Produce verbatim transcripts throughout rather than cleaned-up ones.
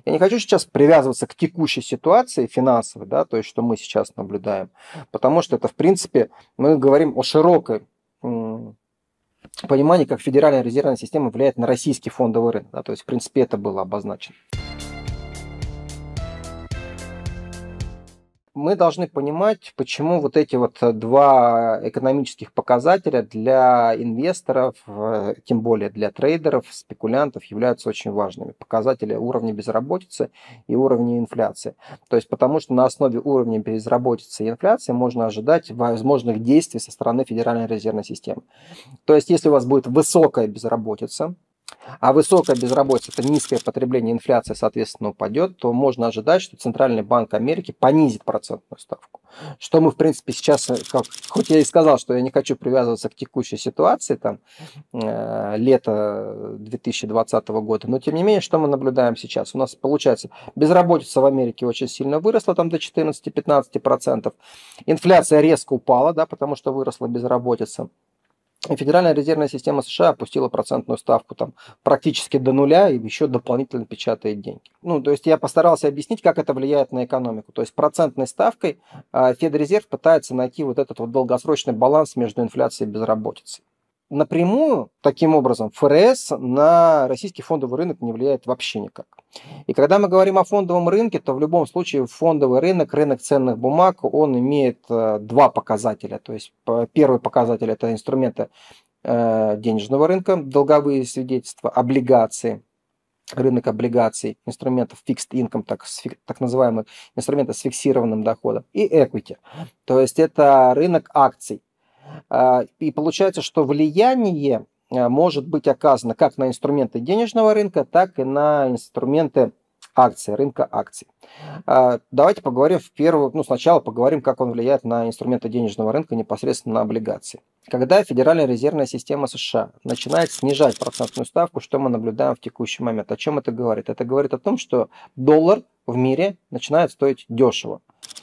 Я не хочу сейчас привязываться к текущей ситуации финансовой, да, то есть что мы сейчас наблюдаем, потому что это, в принципе, мы говорим о широкой понимании, как Федеральная резервная система влияет на российский фондовый рынок. Да, то есть, в принципе, это было обозначено. Мы должны понимать, почему вот эти вот два экономических показателя для инвесторов, тем более для трейдеров, спекулянтов, являются очень важными. Показатели уровня безработицы и уровня инфляции. То есть потому что на основе уровня безработицы и инфляции можно ожидать возможных действий со стороны Федеральной резервной системы. То есть если у вас будет высокая безработица, а высокая безработица – это низкое потребление, инфляция, соответственно, упадет, то можно ожидать, что Центральный банк Америки понизит процентную ставку. Что мы, в принципе, сейчас, как, хоть я и сказал, что я не хочу привязываться к текущей ситуации, там, э, лето две тысячи двадцатого года, но, тем не менее, что мы наблюдаем сейчас? У нас, получается, безработица в Америке очень сильно выросла, там до четырнадцати-пятнадцати процентов. Инфляция резко упала, да, потому что выросла безработица. И Федеральная резервная система США опустила процентную ставку там, практически до нуля и еще дополнительно печатает деньги. Ну, то есть я постарался объяснить, как это влияет на экономику. То есть процентной ставкой Федрезерв пытается найти вот этот вот долгосрочный баланс между инфляцией и безработицей. Напрямую, таким образом, ФРС на российский фондовый рынок не влияет вообще никак. И когда мы говорим о фондовом рынке, то в любом случае фондовый рынок, рынок ценных бумаг, он имеет два показателя. То есть первый показатель – это инструменты денежного рынка, долговые свидетельства, облигации, рынок облигаций, инструментов fixed income, так, так называемых инструментов с фиксированным доходом, и equity, то есть это рынок акций. И получается, что влияние может быть оказано как на инструменты денежного рынка, так и на инструменты акций, рынка акций. Давайте поговорим в первую, ну сначала поговорим, как он влияет на инструменты денежного рынка, непосредственно на облигации. Когда Федеральная резервная система США начинает снижать процентную ставку, что мы наблюдаем в текущий момент? О чем это говорит? Это говорит о том, что доллар в мире начинает стоить дешево.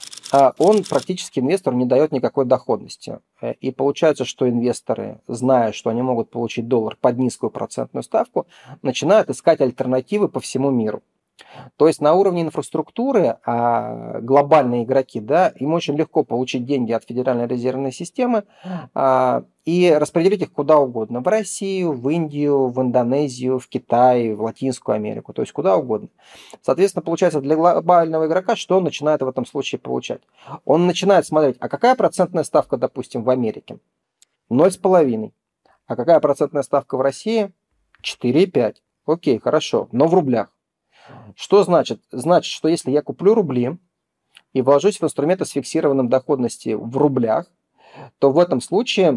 Он практически инвестору не дает никакой доходности. И получается, что инвесторы, зная, что они могут получить доллар под низкую процентную ставку, начинают искать альтернативы по всему миру. То есть на уровне инфраструктуры а, глобальные игроки, да, им очень легко получить деньги от Федеральной резервной системы а, и распределить их куда угодно. В Россию, в Индию, в Индонезию, в Китай, в Латинскую Америку, то есть куда угодно. Соответственно, получается, для глобального игрока, что он начинает в этом случае получать? Он начинает смотреть, а какая процентная ставка, допустим, в Америке? ноль целых пять. А какая процентная ставка в России? четыре и пять. Окей, хорошо, но в рублях. Что значит? Значит, что если я куплю рубли и вложусь в инструменты с фиксированным доходностью в рублях, то в этом случае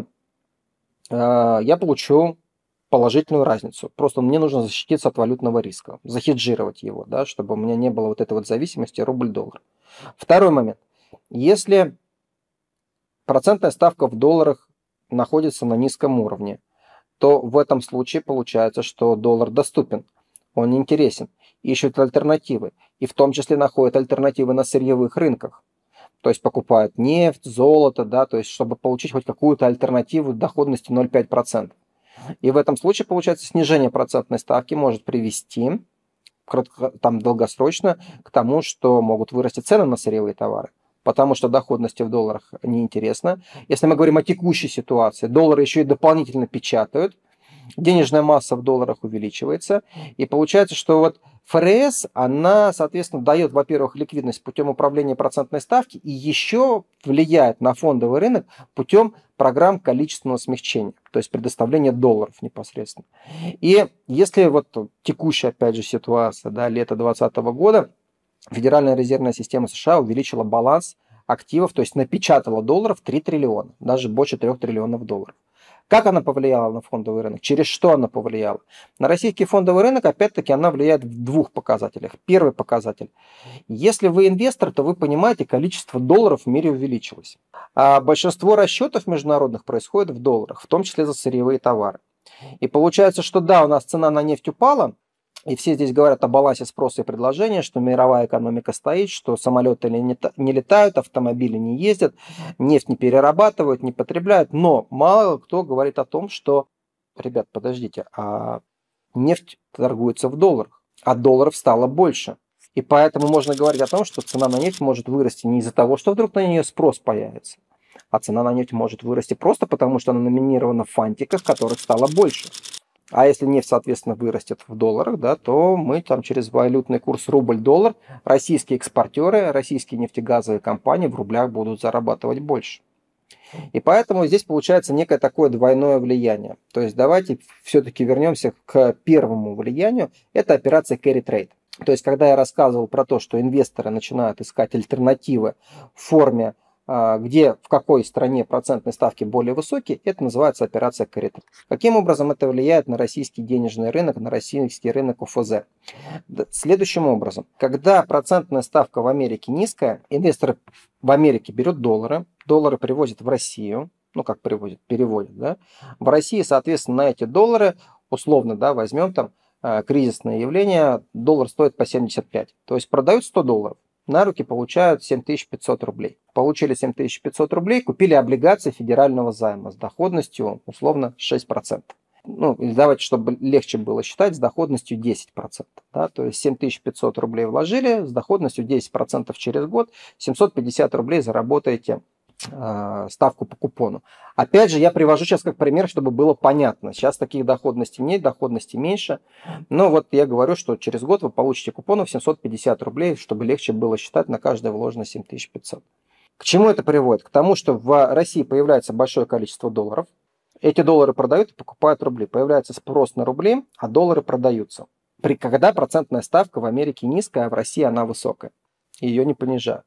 э, я получу положительную разницу. Просто мне нужно защититься от валютного риска, захеджировать его, да, чтобы у меня не было вот этой вот зависимости рубль-доллар. Второй момент. Если процентная ставка в долларах находится на низком уровне, то в этом случае получается, что доллар доступен, он интересен. Ищут альтернативы, и в том числе находят альтернативы на сырьевых рынках. То есть покупают нефть, золото, да, то есть чтобы получить хоть какую-то альтернативу доходности ноль целых пять десятых процента. И в этом случае, получается, снижение процентной ставки может привести там, долгосрочно к тому, что могут вырасти цены на сырьевые товары, потому что доходности в долларах неинтересно. Если мы говорим о текущей ситуации, доллары еще и дополнительно печатают, денежная масса в долларах увеличивается, и получается, что вот ФРС, она, соответственно, дает, во-первых, ликвидность путем управления процентной ставки и еще влияет на фондовый рынок путем программ количественного смягчения, то есть предоставления долларов непосредственно. И если вот текущая, опять же, ситуация, да, лето две тысячи двадцатого года, Федеральная резервная система США увеличила баланс активов, то есть напечатала долларов три триллиона, даже больше трех триллионов долларов. Как она повлияла на фондовый рынок? Через что она повлияла? На российский фондовый рынок, опять-таки, она влияет в двух показателях. Первый показатель. Если вы инвестор, то вы понимаете, количество долларов в мире увеличилось. А большинство расчетов международных происходит в долларах, в том числе за сырьевые товары. И получается, что да, у нас цена на нефть упала, и все здесь говорят о балансе спроса и предложения, что мировая экономика стоит, что самолеты не летают, автомобили не ездят, нефть не перерабатывают, не потребляют. Но мало кто говорит о том, что, ребят, подождите, а нефть торгуется в долларах, а долларов стало больше. И поэтому можно говорить о том, что цена на нефть может вырасти не из-за того, что вдруг на нее спрос появится, а цена на нефть может вырасти просто потому, что она номинирована в фантиках, которых стало больше. А если нефть, соответственно, вырастет в долларах, да, то мы там через валютный курс рубль-доллар, российские экспортеры, российские нефтегазовые компании в рублях будут зарабатывать больше. И поэтому здесь получается некое такое двойное влияние. То есть давайте все-таки вернемся к первому влиянию. Это операция carry trade. То есть когда я рассказывал про то, что инвесторы начинают искать альтернативы в форме, где в какой стране процентные ставки более высокие, это называется операция carry trade. Каким образом это влияет на российский денежный рынок, на российский рынок ОФЗ? Следующим образом. Когда процентная ставка в Америке низкая, инвесторы в Америке берут доллары, доллары привозят в Россию, ну как привозят, переводят, да, в России, соответственно, на эти доллары, условно, да, возьмем там э, кризисное явление, доллар стоит по семьдесят пять, то есть продают сто долларов, на руки получают семь тысяч пятьсот рублей. Получили семь тысяч пятьсот рублей, купили облигации федерального займа с доходностью, условно, шесть процентов. Ну, или давайте, чтобы легче было считать, с доходностью десять процентов. Да? То есть семь тысяч пятьсот рублей вложили, с доходностью десять процентов через год, семьсот пятьдесят рублей заработаете э, ставку по купону. Опять же, я привожу сейчас как пример, чтобы было понятно. Сейчас таких доходностей нет, доходности меньше. Но вот я говорю, что через год вы получите купонов семьсот пятьдесят рублей, чтобы легче было считать на каждое вложено семь тысяч пятьсот. К чему это приводит? К тому, что в России появляется большое количество долларов. Эти доллары продают и покупают рубли. Появляется спрос на рубли, а доллары продаются. При, когда процентная ставка в Америке низкая, а в России она высокая. Ее не понижают.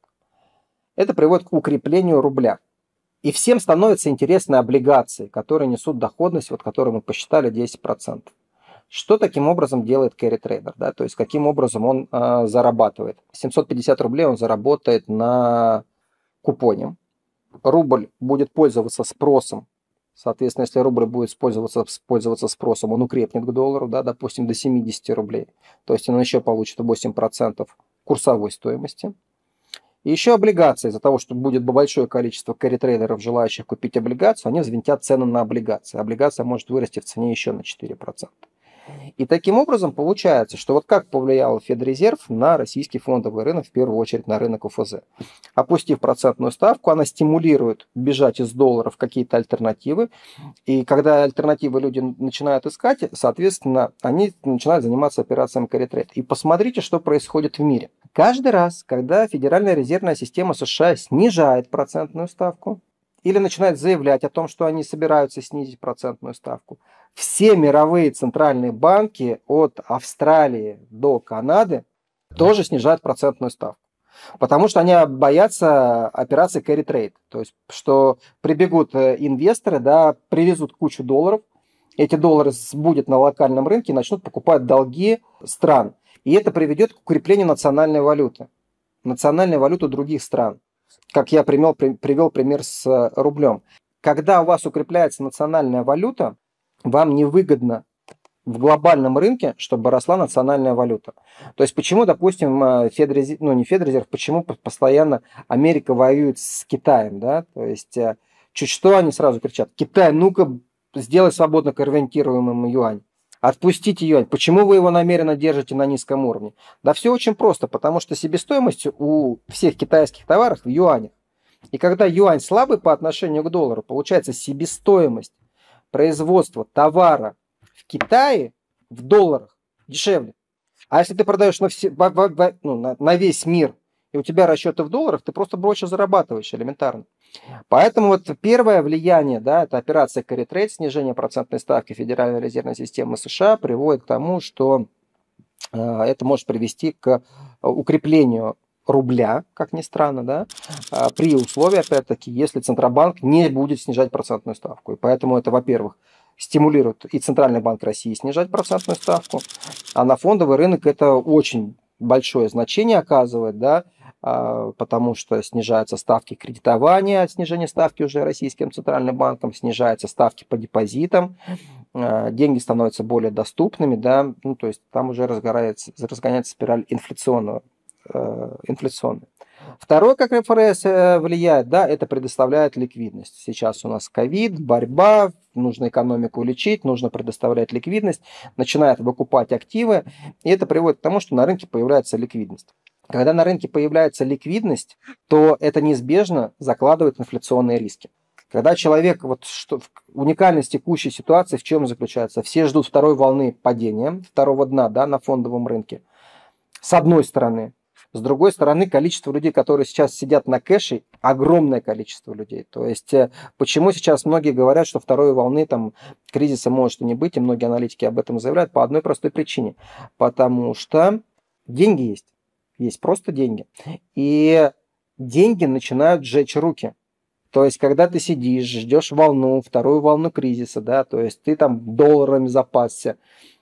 Это приводит к укреплению рубля. И всем становятся интересны облигации, которые несут доходность, вот которую мы посчитали, десять процентов. Что таким образом делает carry trader? Да? То есть каким образом он э, зарабатывает? семьсот пятьдесят рублей он заработает на купоне. Рубль будет пользоваться спросом. Соответственно, если рубль будет пользоваться, пользоваться спросом, он укрепнет к доллару, да, допустим, до семидесяти рублей. То есть он еще получит восемь процентов курсовой стоимости. И еще облигации. Из-за того, что будет большое количество carry-трейдеров, желающих купить облигацию, они взвинтят цену на облигации. Облигация может вырасти в цене еще на четыре процента. И таким образом получается, что вот как повлиял Федрезерв на российский фондовый рынок, в первую очередь на рынок ОФЗ. Опустив процентную ставку, она стимулирует бежать из долларов какие-то альтернативы. И когда альтернативы люди начинают искать, соответственно, они начинают заниматься операциями carry trade. И посмотрите, что происходит в мире. Каждый раз, когда Федеральная резервная система США снижает процентную ставку, или начинает заявлять о том, что они собираются снизить процентную ставку, все мировые центральные банки от Австралии до Канады тоже снижают процентную ставку. Потому что они боятся операции carry trade. То есть, что прибегут инвесторы, да, привезут кучу долларов, эти доллары будет на локальном рынке и начнут покупать долги стран. И это приведет к укреплению национальной валюты. Национальной валюты других стран. Как я привел, привел пример с рублем. Когда у вас укрепляется национальная валюта, вам невыгодно в глобальном рынке, чтобы росла национальная валюта. То есть почему, допустим, Федрезерв, ну не Федрезерв, почему постоянно Америка воюет с Китаем, да? То есть чуть что они сразу кричат: Китай, ну-ка сделай свободно конвертируемым юань. Отпустите юань. Почему вы его намеренно держите на низком уровне? Да все очень просто, потому что себестоимость у всех китайских товаров в юанях. И когда юань слабый по отношению к доллару, получается себестоимость производства товара в Китае в долларах дешевле. А если ты продаешь на, все, ну, на, на весь мир, и у тебя расчеты в долларах, ты просто больше зарабатываешь элементарно. Поэтому вот первое влияние, да, это операция carry trade, снижение процентной ставки Федеральной резервной системы США приводит к тому, что э, это может привести к укреплению рубля, как ни странно, да, э, при условии, опять-таки, если Центробанк не будет снижать процентную ставку. И поэтому это, во-первых, стимулирует и Центральный банк России снижать процентную ставку, а на фондовый рынок это очень большое значение оказывает, да, потому что снижаются ставки кредитования, снижение ставки уже российским центральным банком, снижаются ставки по депозитам, деньги становятся более доступными, да, ну, то есть там уже разгорается, разгоняется спираль инфляционную, инфляционная. Второе, как РФРС влияет, да, это предоставляет ликвидность. Сейчас у нас ковид, борьба, нужно экономику лечить, нужно предоставлять ликвидность, начинает выкупать активы, и это приводит к тому, что на рынке появляется ликвидность. Когда на рынке появляется ликвидность, то это неизбежно закладывает инфляционные риски. Когда человек, вот что, уникальность текущей ситуации в чем заключается? Все ждут второй волны падения, второго дна, да, на фондовом рынке. С одной стороны. С другой стороны, количество людей, которые сейчас сидят на кэше, огромное количество людей. То есть, почему сейчас многие говорят, что второй волны там, кризиса может и не быть, и многие аналитики об этом заявляют, по одной простой причине. Потому что деньги есть. Есть просто деньги. И деньги начинают сжечь руки. То есть, когда ты сидишь, ждешь волну, вторую волну кризиса, да, то есть ты там долларами запасся,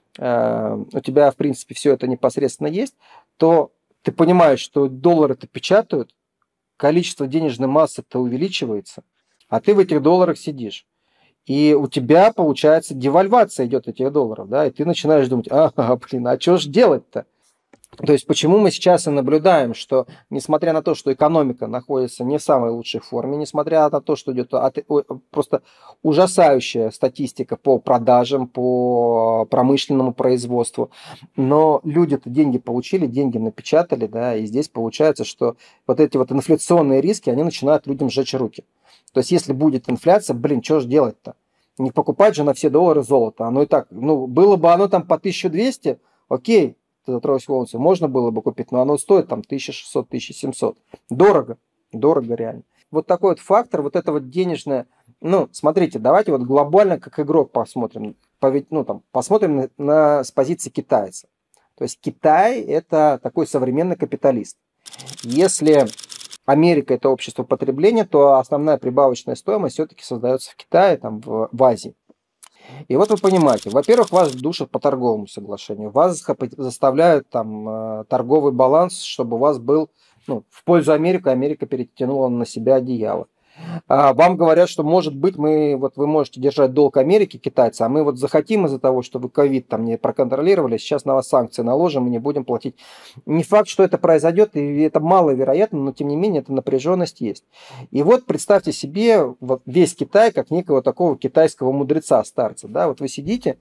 э, у тебя, в принципе, все это непосредственно есть, то ты понимаешь, что доллары-то печатают, количество денежной массы-то увеличивается, а ты в этих долларах сидишь. И у тебя, получается, девальвация идет этих долларов, да, и ты начинаешь думать, ага, блин, а что же делать-то? То есть почему мы сейчас и наблюдаем, что несмотря на то, что экономика находится не в самой лучшей форме, несмотря на то, что идет от, просто ужасающая статистика по продажам, по промышленному производству, но люди-то деньги получили, деньги напечатали, да, и здесь получается, что вот эти вот инфляционные риски, они начинают людям сжечь руки. То есть если будет инфляция, блин, что же делать-то? Не покупать же на все доллары золото, оно и так, ну, было бы оно там по тысяче двести, окей, за тройку волосы можно было бы купить, но оно стоит там тысяча шестьсот - тысяча семьсот. Дорого, дорого реально. Вот такой вот фактор, вот это вот денежное, ну, смотрите, давайте вот глобально как игрок посмотрим, ну, там, посмотрим на, на, с позиции китайца. То есть Китай – это такой современный капиталист. Если Америка – это общество потребления, то основная прибавочная стоимость все-таки создается в Китае, там, в, в Азии. И вот вы понимаете, во-первых, вас душат по торговому соглашению, вас заставляют там торговый баланс, чтобы у вас был, ну, в пользу Америки, Америка перетянула на себя одеяло. А вам говорят, что может быть мы, вот вы можете держать долг Америки, китайцы, а мы вот захотим из-за того, что вы ковид там не проконтролировали, сейчас на вас санкции наложим и не будем платить. Не факт, что это произойдет, и это маловероятно, но тем не менее эта напряженность есть. И вот представьте себе вот весь Китай как некого такого китайского мудреца-старца, да, вот вы сидите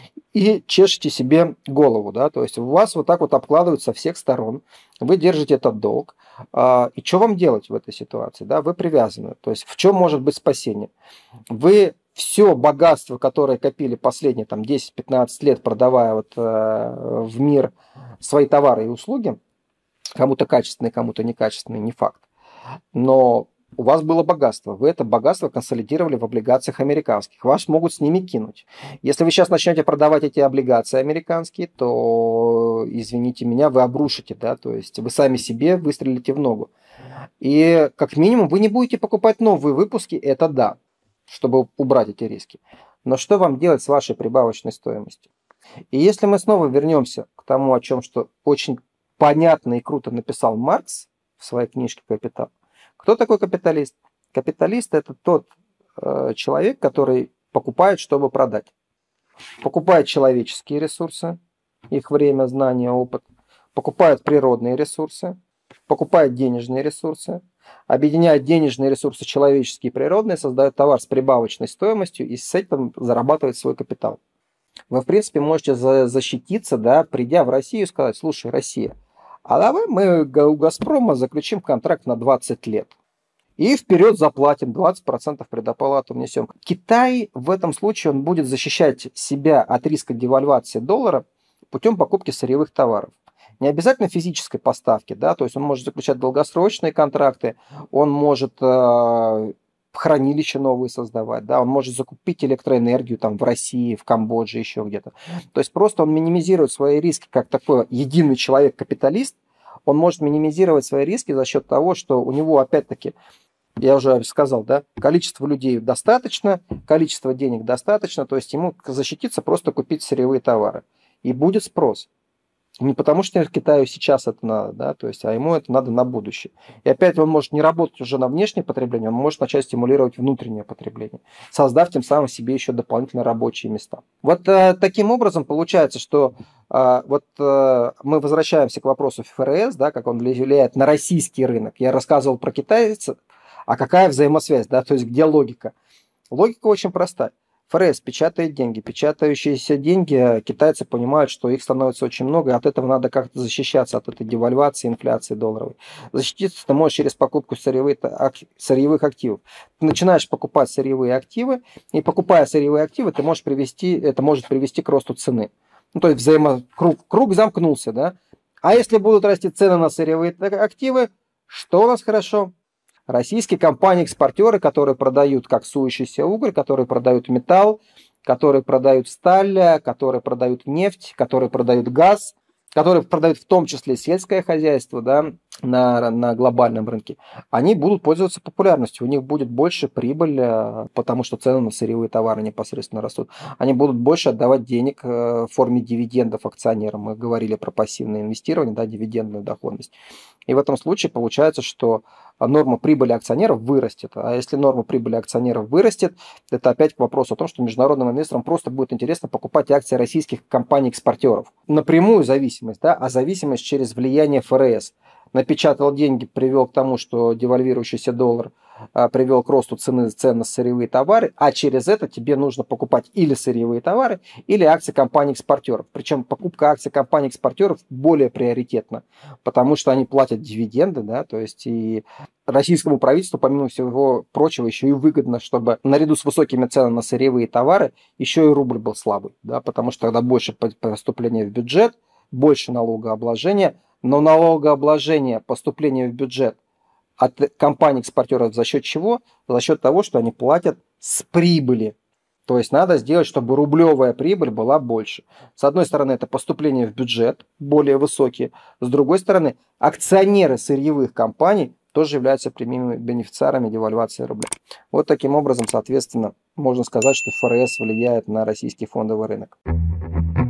и чешете себе голову, да, то есть у вас вот так вот обкладывают со всех сторон, вы держите этот долг, и что вам делать в этой ситуации, да, вы привязаны, то есть в чем может быть спасение? Вы все богатство, которое копили последние там десять-пятнадцать лет, продавая вот в мир свои товары и услуги, кому-то качественные, кому-то некачественные, не факт, но у вас было богатство, вы это богатство консолидировали в облигациях американских, вас могут с ними кинуть. Если вы сейчас начнете продавать эти облигации американские, то, извините меня, вы обрушите, да, то есть вы сами себе выстрелите в ногу. И как минимум вы не будете покупать новые выпуски, это да, чтобы убрать эти риски. Но что вам делать с вашей прибавочной стоимостью? И если мы снова вернемся к тому, о чем что очень понятно и круто написал Маркс в своей книжке «Капитал», кто такой капиталист? Капиталист – это тот э, человек, который покупает, чтобы продать. Покупает человеческие ресурсы, их время, знания, опыт. Покупает природные ресурсы, покупает денежные ресурсы, объединяет денежные ресурсы человеческие и природные, создает товар с прибавочной стоимостью и с этим зарабатывает свой капитал. Вы, в принципе, можете за- защититься, да, придя в Россию и сказать: слушай, Россия, а давай мы у «Газпрома» заключим контракт на двадцать лет. И вперед заплатим, двадцать процентов предоплату внесем. Китай в этом случае он будет защищать себя от риска девальвации доллара путем покупки сырьевых товаров. Не обязательно физической поставки, да, то есть он может заключать долгосрочные контракты, он может э, хранилища новые создавать, да, он может закупить электроэнергию там в России, в Камбодже, еще где-то. То есть просто он минимизирует свои риски, как такой единый человек-капиталист, он может минимизировать свои риски за счет того, что у него, опять-таки, я уже сказал, да, количество людей достаточно, количество денег достаточно, то есть ему защититься, просто купить сырьевые товары. И будет спрос. Не потому что Китаю сейчас это надо, да, то есть, а ему это надо на будущее. И опять он может не работать уже на внешнее потребление, он может начать стимулировать внутреннее потребление, создав тем самым себе еще дополнительно рабочие места. Вот э, таким образом получается, что э, вот э, мы возвращаемся к вопросу эф эр эс, да, как он влияет на российский рынок. Я рассказывал про китайцев, а какая взаимосвязь, да, то есть где логика? Логика очень простая. ФРС печатает деньги. Печатающиеся деньги, китайцы понимают, что их становится очень много, и от этого надо как-то защищаться, от этой девальвации, инфляции долларовой. Защититься ты можешь через покупку сырьевых, сырьевых активов. Ты начинаешь покупать сырьевые активы, и покупая сырьевые активы, ты можешь привести, это может привести к росту цены. Ну, то есть взаимо... круг, круг замкнулся, да? А если будут расти цены на сырьевые активы, что у нас хорошо? Российские компании-экспортеры, которые продают как сующийся уголь, которые продают металл, которые продают сталь, которые продают нефть, которые продают газ, которые продают в том числе сельское хозяйство, да, на, на глобальном рынке, они будут пользоваться популярностью. У них будет больше прибыль, потому что цены на сырьевые товары непосредственно растут. Они будут больше отдавать денег в форме дивидендов акционерам. Мы говорили про пассивное инвестирование, да, дивидендную доходность. И в этом случае получается, что норма прибыли акционеров вырастет. А если норма прибыли акционеров вырастет, это опять к вопросу о том, что международным инвесторам просто будет интересно покупать акции российских компаний-экспортеров. Напрямую зависимость, да, а зависимость через влияние ФРС. Напечатал деньги, привел к тому, что девальвирующийся доллар а, привел к росту цены цен на сырьевые товары, а через это тебе нужно покупать или сырьевые товары, или акции компаний-экспортеров. Причем покупка акций компаний-экспортеров более приоритетна, потому что они платят дивиденды, да, то есть и российскому правительству, помимо всего прочего, еще и выгодно, чтобы наряду с высокими ценами на сырьевые товары еще и рубль был слабый, да, потому что тогда больше поступления в бюджет, больше налогообложения, но налогообложение, поступление в бюджет от компаний-экспортеров за счет чего? За счет того, что они платят с прибыли. То есть надо сделать, чтобы рублевая прибыль была больше. С одной стороны, это поступление в бюджет более высокие. С другой стороны, акционеры сырьевых компаний тоже являются прямыми бенефициарами девальвации рубля. Вот таким образом, соответственно, можно сказать, что ФРС влияет на российский фондовый рынок.